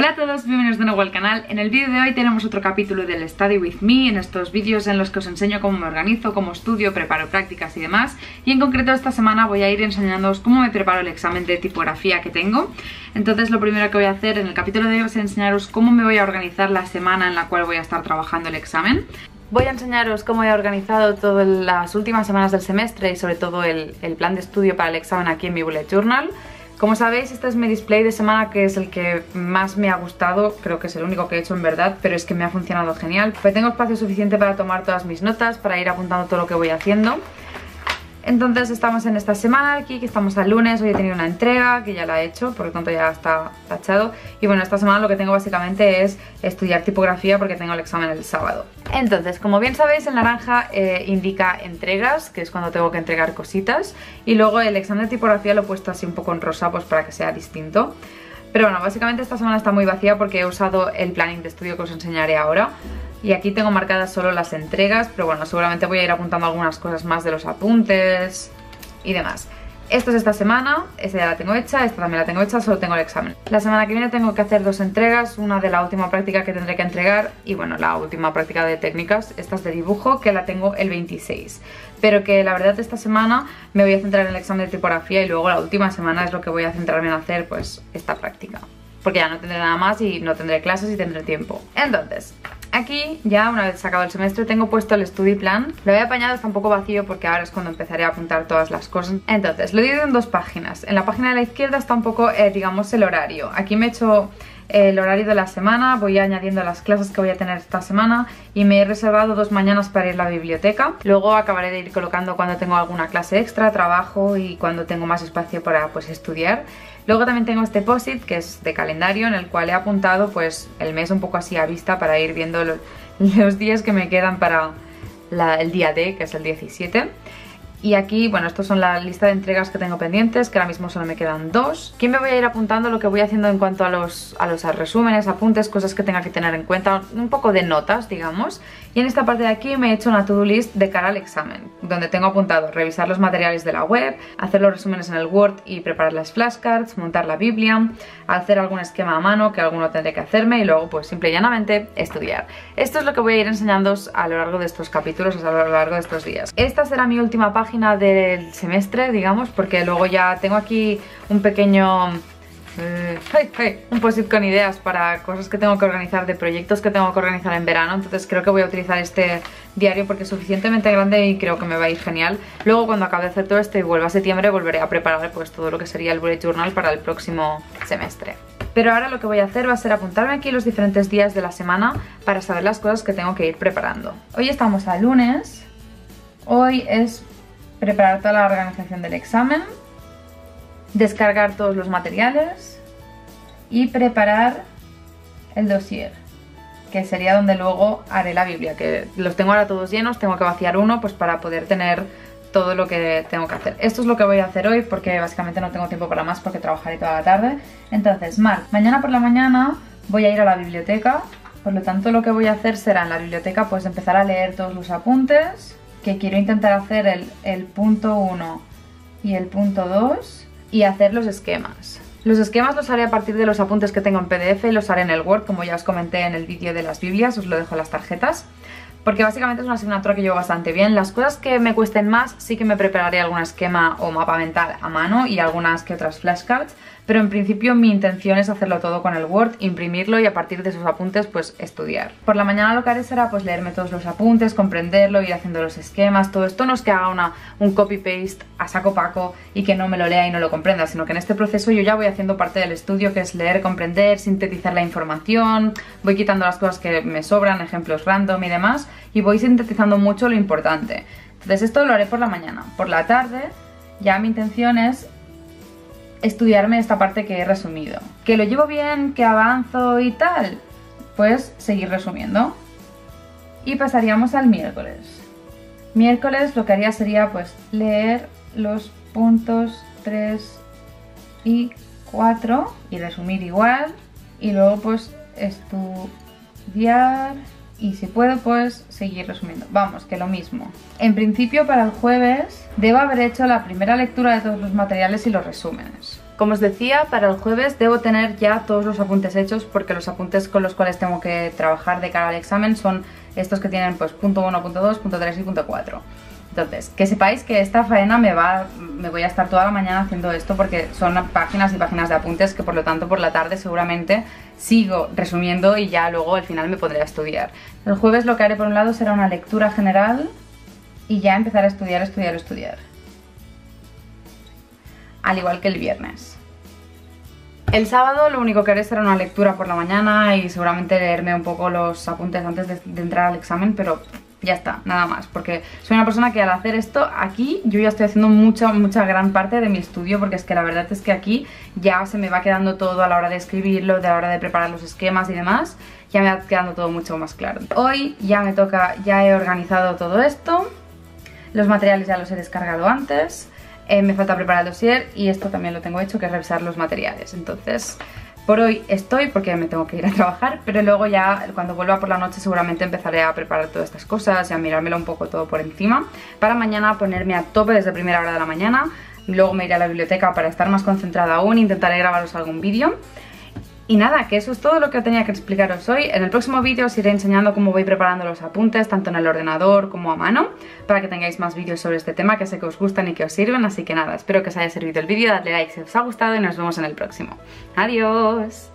Hola a todos, bienvenidos de nuevo al canal. En el vídeo de hoy tenemos otro capítulo del Study With Me, en estos vídeos en los que os enseño cómo me organizo, cómo estudio, preparo prácticas y demás. Y en concreto esta semana voy a ir enseñándoos cómo me preparo el examen de tipografía que tengo. Entonces lo primero que voy a hacer en el capítulo de hoy es enseñaros cómo me voy a organizar la semana en la cual voy a estar trabajando el examen. Voy a enseñaros cómo he organizado todas las últimas semanas del semestre y sobre todo el plan de estudio para el examen aquí en mi bullet journal. Como sabéis, este es mi display de semana, que es el que más me ha gustado, creo que es el único que he hecho en verdad, pero es que me ha funcionado genial. Pues tengo espacio suficiente para tomar todas mis notas, para ir apuntando todo lo que voy haciendo. Entonces estamos en esta semana aquí, que estamos al lunes. Hoy he tenido una entrega que ya la he hecho, por lo tanto ya está tachado. Y bueno, esta semana lo que tengo básicamente es estudiar tipografía porque tengo el examen el sábado. Entonces, como bien sabéis, el naranja indica entregas, que es cuando tengo que entregar cositas. Y luego el examen de tipografía lo he puesto así un poco en rosa, pues para que sea distinto. Pero bueno, básicamente esta semana está muy vacía porque he usado el planning de estudio que os enseñaré ahora. Y aquí tengo marcadas solo las entregas, pero bueno, seguramente voy a ir apuntando algunas cosas más de los apuntes y demás. Esto es esta semana, esta ya la tengo hecha, esta también la tengo hecha, solo tengo el examen. La semana que viene tengo que hacer dos entregas, una de la última práctica que tendré que entregar y bueno, la última práctica de técnicas, esta es de dibujo, que la tengo el 26. Pero que la verdad esta semana me voy a centrar en el examen de tipografía y luego la última semana es lo que voy a centrarme en hacer, pues esta práctica. Porque ya no tendré nada más y no tendré clases y tendré tiempo. Entonces, aquí ya una vez sacado el semestre tengo puesto el study plan. Lo he apañado, está un poco vacío porque ahora es cuando empezaré a apuntar todas las cosas. Entonces, lo he dividido en dos páginas. En la página de la izquierda está un poco, digamos, el horario. Aquí me he hecho el horario de la semana, voy añadiendo las clases que voy a tener esta semana y me he reservado 2 mañanas para ir a la biblioteca. Luego acabaré de ir colocando cuando tengo alguna clase extra, trabajo y cuando tengo más espacio para pues estudiar. Luego también tengo este post-it que es de calendario en el cual he apuntado pues el mes un poco así a vista para ir viendo los días que me quedan para el día D, que es el 17. Y aquí, bueno, estos son la lista de entregas que tengo pendientes, que ahora mismo solo me quedan 2. Aquí me voy a ir apuntando lo que voy haciendo en cuanto a los resúmenes, apuntes, cosas que tenga que tener en cuenta, un poco de notas, digamos. Y en esta parte de aquí me he hecho una to-do list de cara al examen, donde tengo apuntado revisar los materiales de la web, hacer los resúmenes en el Word y preparar las flashcards, montar la Biblia, hacer algún esquema a mano, que alguno tendré que hacerme, y luego pues simple y llanamente estudiar. Esto es lo que voy a ir enseñándoos a lo largo de estos capítulos, a lo largo de estos días. Esta será mi última página del semestre, digamos, porque luego ya tengo aquí un pequeño un post-it con ideas para cosas que tengo que organizar, de proyectos que tengo que organizar en verano. Entonces creo que voy a utilizar este diario porque es suficientemente grande y creo que me va a ir genial. Luego cuando acabe de hacer todo esto y vuelva a septiembre volveré a preparar pues todo lo que sería el bullet journal para el próximo semestre. Pero ahora lo que voy a hacer va a ser apuntarme aquí los diferentes días de la semana para saber las cosas que tengo que ir preparando. Hoy estamos a lunes. Hoy es preparar toda la organización del examen, descargar todos los materiales y preparar el dossier, que sería donde luego haré la Biblia, que los tengo ahora todos llenos, tengo que vaciar uno pues para poder tener todo lo que tengo que hacer. Esto es lo que voy a hacer hoy porque básicamente no tengo tiempo para más porque trabajaré toda la tarde. Entonces, mañana por la mañana voy a ir a la biblioteca, por lo tanto lo que voy a hacer será en la biblioteca pues empezar a leer todos los apuntes, que quiero intentar hacer el punto 1 y el punto 2 y hacer los esquemas. Los esquemas los haré a partir de los apuntes que tengo en PDF y los haré en el Word, como ya os comenté en el vídeo de las Biblias, os lo dejo en las tarjetas. Porque básicamente es una asignatura que llevo bastante bien. Las cosas que me cuesten más sí que me prepararé algún esquema o mapa mental a mano y algunas que otras flashcards, pero en principio mi intención es hacerlo todo con el Word, imprimirlo y a partir de esos apuntes pues estudiar. Por la mañana lo que haré será pues leerme todos los apuntes, comprenderlo, ir haciendo los esquemas, todo esto no es que haga un copy-paste a saco paco y que no me lo lea y no lo comprenda, sino que en este proceso yo ya voy haciendo parte del estudio, que es leer, comprender, sintetizar la información, voy quitando las cosas que me sobran, ejemplos random y demás, y voy sintetizando mucho lo importante. Entonces esto lo haré por la mañana. Por la tarde ya mi intención es estudiarme esta parte que he resumido. ¿Que lo llevo bien? ¿Que avanzo y tal? Pues seguir resumiendo. Y pasaríamos al miércoles. Miércoles lo que haría sería pues leer los puntos 3 y 4 y resumir igual. Y luego pues estudiar y si puedo pues seguir resumiendo. Vamos, que lo mismo. En principio para el jueves debo haber hecho la primera lectura de todos los materiales y los resúmenes. Como os decía, para el jueves debo tener ya todos los apuntes hechos, porque los apuntes con los cuales tengo que trabajar de cara al examen son estos que tienen pues punto 1, punto 2, punto 3 y punto 4. Entonces, que sepáis que esta faena me voy a estar toda la mañana haciendo esto, porque son páginas y páginas de apuntes que por lo tanto por la tarde seguramente sigo resumiendo y ya luego al final me pondré a estudiar. El jueves lo que haré por un lado será una lectura general y ya empezar a estudiar. Al igual que el viernes. El sábado lo único que haré será una lectura por la mañana y seguramente leerme un poco los apuntes antes de entrar al examen, pero ya está, nada más, porque soy una persona que al hacer esto aquí yo ya estoy haciendo mucha gran parte de mi estudio, porque es que la verdad es que aquí ya se me va quedando todo a la hora de escribirlo, a la hora de preparar los esquemas y demás, ya me va quedando todo mucho más claro. Hoy ya me toca, ya he organizado todo esto, los materiales ya los he descargado antes, me falta preparar el dossier y esto también lo tengo hecho, que es revisar los materiales. Entonces por hoy estoy, porque me tengo que ir a trabajar, pero luego ya cuando vuelva por la noche seguramente empezaré a preparar todas estas cosas y a mirármelo un poco todo por encima, para mañana ponerme a tope desde primera hora de la mañana. Luego me iré a la biblioteca para estar más concentrada aún, intentaré grabaros algún vídeo. Y nada, que eso es todo lo que tenía que explicaros hoy. En el próximo vídeo os iré enseñando cómo voy preparando los apuntes, tanto en el ordenador como a mano, para que tengáis más vídeos sobre este tema, que sé que os gustan y que os sirven. Así que nada, espero que os haya servido el vídeo, dadle like si os ha gustado y nos vemos en el próximo. ¡Adiós!